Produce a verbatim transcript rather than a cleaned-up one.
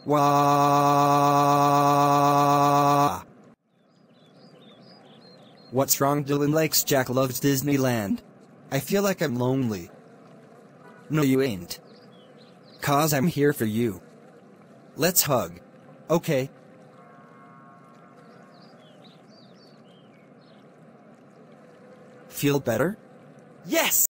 Wah! What's wrong, Dylan? Likes Jack loves Disneyland. I feel like I'm lonely. No, you ain't. 'Cause I'm here for you. Let's hug. Okay. Feel better? Yes!